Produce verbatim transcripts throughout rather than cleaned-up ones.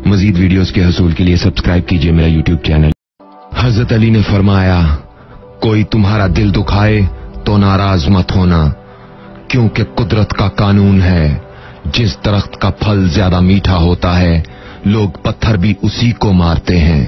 मजीद videos के हसूल के लिए सब्सक्राइब कीजिए मेरा यूट्यूब चैनल। हजरत अली ने फरमाया, कोई तुम्हारा दिल दुखाए तो नाराज मत होना, क्योंकि कुदरत का कानून है, जिस दरख्त का फल ज्यादा मीठा होता है लोग पत्थर भी उसी को मारते हैं।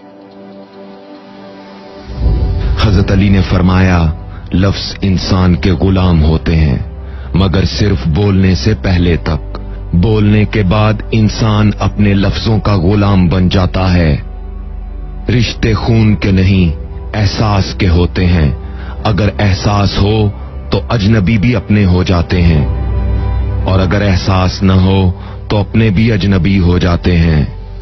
हजरत अली ने फरमाया, लफ्ज इंसान के गुलाम होते हैं मगर सिर्फ बोलने से पहले तक, बोलने के बाद इंसान अपने लफ्जों का गुलाम बन जाता है। रिश्ते खून के नहीं एहसास के होते हैं, अगर एहसास हो तो अजनबी भी अपने हो जाते हैं, और अगर एहसास न हो तो अपने भी अजनबी हो जाते हैं।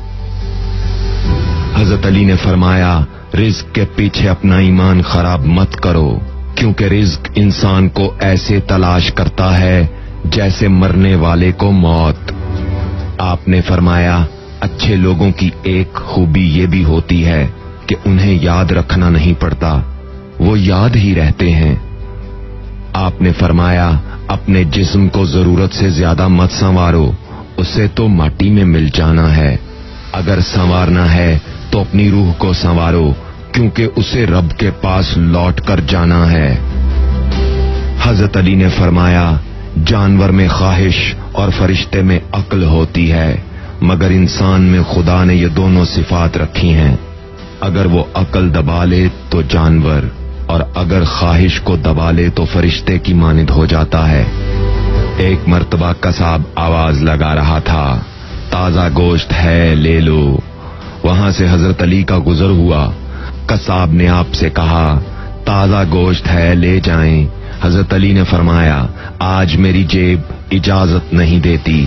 हजरत अली ने फरमाया, रिज्क के पीछे अपना ईमान खराब मत करो, क्योंकि रिज्क इंसान को ऐसे तलाश करता है जैसे मरने वाले को मौत। आपने फरमाया, अच्छे लोगों की एक खूबी ये भी होती है कि उन्हें याद रखना नहीं पड़ता, वो याद ही रहते हैं। आपने फरमाया, अपने जिस्म को जरूरत से ज्यादा मत संवारो, उसे तो माटी में मिल जाना है। अगर संवारना है तो अपनी रूह को संवारो, क्योंकि उसे रब के पास लौट कर जाना है। हजरत अली ने फरमाया, जानवर में ख्वाहिश और फरिश्ते में अक्ल होती है, मगर इंसान में खुदा ने ये दोनों सिफात रखी हैं। अगर वो अक्ल दबा ले तो जानवर, और अगर ख्वाहिश को दबा ले तो फरिश्ते की मानिंद हो जाता है। एक मर्तबा कसाब आवाज लगा रहा था, ताजा गोश्त है ले लो। वहां से हजरत अली का गुजर हुआ। कसाब ने आपसे कहा, ताजा गोश्त है ले जाएं। हजरत अली ने फरमाया, आज मेरी जेब इजाजत नहीं देती।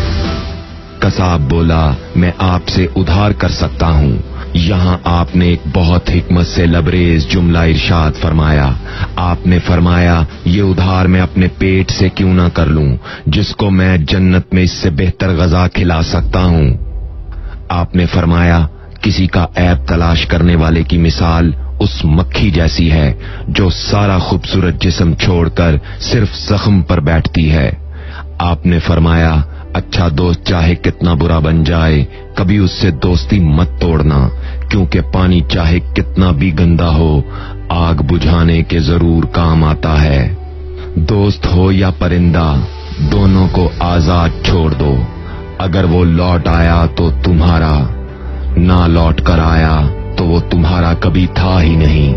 कसाब बोला, मैं आपसे उधार कर सकता हूं। यहाँ आपने एक बहुत हिकमत से लबरेज जुमला इरशाद फरमाया। आपने फरमाया, ये उधार मैं अपने पेट से क्यों ना कर लूं, जिसको मैं जन्नत में इससे बेहतर गजा खिला सकता हूं। आपने फरमाया, किसी का ऐब तलाश करने वाले की मिसाल उस मक्खी जैसी है जो सारा खूबसूरत जिस्म छोड़कर सिर्फ जख्म पर बैठती है। आपने फरमाया, अच्छा दोस्त चाहे कितना बुरा बन जाए, कभी उससे दोस्ती मत तोड़ना, क्योंकि पानी चाहे कितना भी गंदा हो, आग बुझाने के जरूर काम आता है। दोस्त हो या परिंदा, दोनों को आजाद छोड़ दो। अगर वो लौट आया तो तुम्हारा, ना लौट कर आया तो वो तुम्हारा कभी था ही नहीं।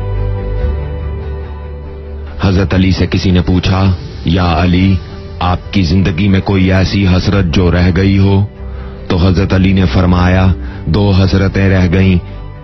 हजरत अली से किसी ने पूछा, या अली, आपकी जिंदगी में कोई ऐसी हसरत जो रह गई हो? तो हजरत अली ने फरमाया, दो हसरतें रह गईं।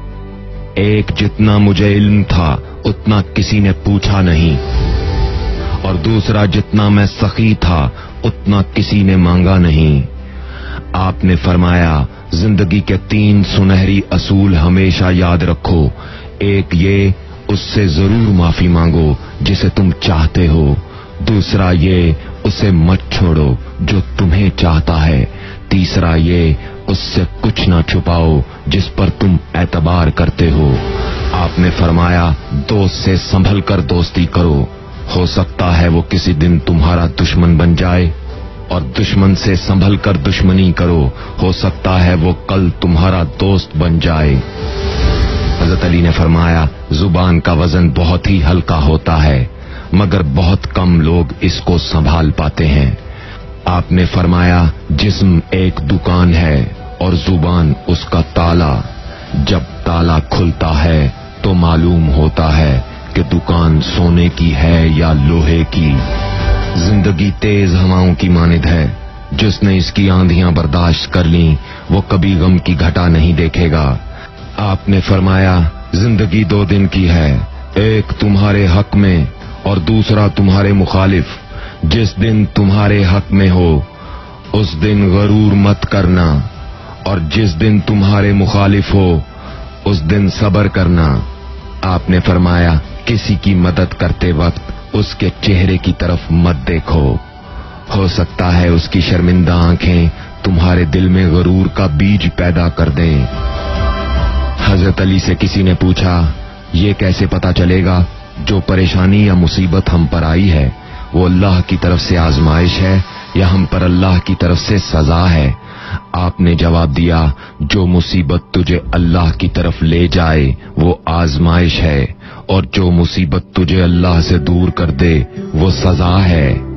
एक, जितना मुझे इल्म था उतना किसी ने पूछा नहीं, और दूसरा, जितना मैं सखी था उतना किसी ने मांगा नहीं। आपने फरमाया, जिंदगी के तीन सुनहरी असूल हमेशा याद रखो। एक ये, उससे जरूर माफी मांगो जिसे तुम चाहते हो। दूसरा ये, उसे मत छोड़ो जो तुम्हें चाहता है। तीसरा ये, उससे कुछ ना छुपाओ जिस पर तुम एतबार करते हो। आपने फरमाया, दोस्त से संभल कर दोस्ती करो, हो सकता है वो किसी दिन तुम्हारा दुश्मन बन जाए, और दुश्मन से संभल कर दुश्मनी करो, हो सकता है वो कल तुम्हारा दोस्त बन जाए। हजरत अली ने फरमाया, जुबान का वजन बहुत ही हल्का होता है, मगर बहुत कम लोग इसको संभाल पाते हैं। आपने फरमाया, जिस्म एक दुकान है और जुबान उसका ताला। जब ताला खुलता है तो मालूम होता है कि दुकान सोने की है या लोहे की। जिंदगी तेज हवाओं की मानिद है, जिसने इसकी आंधियां बर्दाश्त कर ली वो कभी गम की घटा नहीं देखेगा। आपने फरमाया, जिंदगी दो दिन की है, एक तुम्हारे हक में और दूसरा तुम्हारे मुखालिफ। जिस दिन तुम्हारे हक में हो उस दिन गरूर मत करना, और जिस दिन तुम्हारे मुखालिफ हो उस दिन सब्र करना। आपने फरमाया, किसी की मदद करते वक्त उसके चेहरे की तरफ मत देखो, हो सकता है उसकी शर्मिंदा आंखें तुम्हारे दिल में गरूर का बीज पैदा कर दें। हजरत अली से किसी ने पूछा, ये कैसे पता चलेगा जो परेशानी या मुसीबत हम पर आई है वो अल्लाह की तरफ से आजमाइश है یا ہم پر اللہ کی طرف سے سزا ہے؟ آپ نے جواب دیا، جو مصیبت تجھے اللہ کی طرف لے جائے وہ آزمائش ہے، اور جو مصیبت تجھے اللہ سے دور کر دے وہ سزا ہے۔